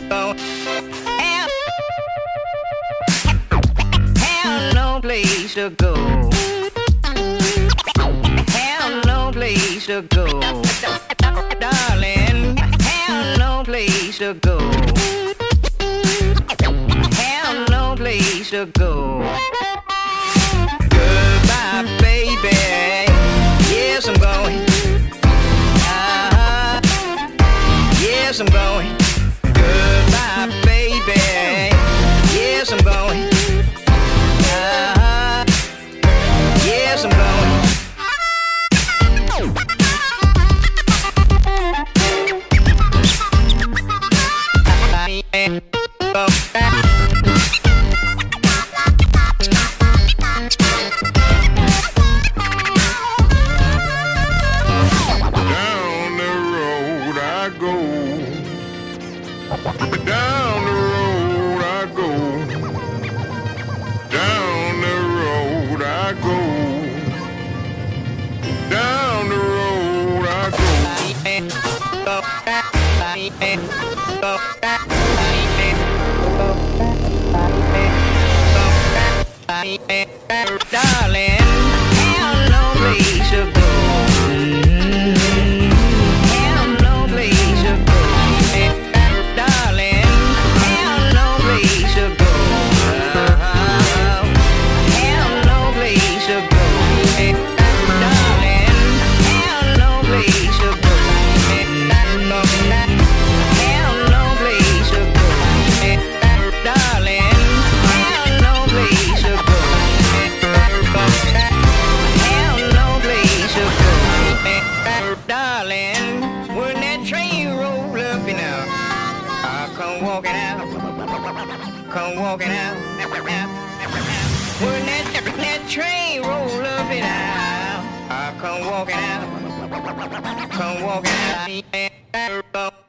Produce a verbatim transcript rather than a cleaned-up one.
go. Have, have no place to go. Have no place to go. Darling, have no place to go. Have no place to go. Goodbye, baby. Yes, I'm going. Uh-huh. Yes, I'm going. Goodbye, baby. Yes, I'm going. Uh-huh. Yes, I'm going. Go back. Down the road I go. Down the road I go. Down the road I go. Go back, go back, darling, have no place to go. Have no place to go. Darling, have no place to go. Have no place to go. Darling, have no place to go. Have no place to go. Darling, have no place to go. Have no place to go. Darling, when that train roll up, you know, I come walking out, come walking out. When that, that train roll up and out, I come walking out, come walking out.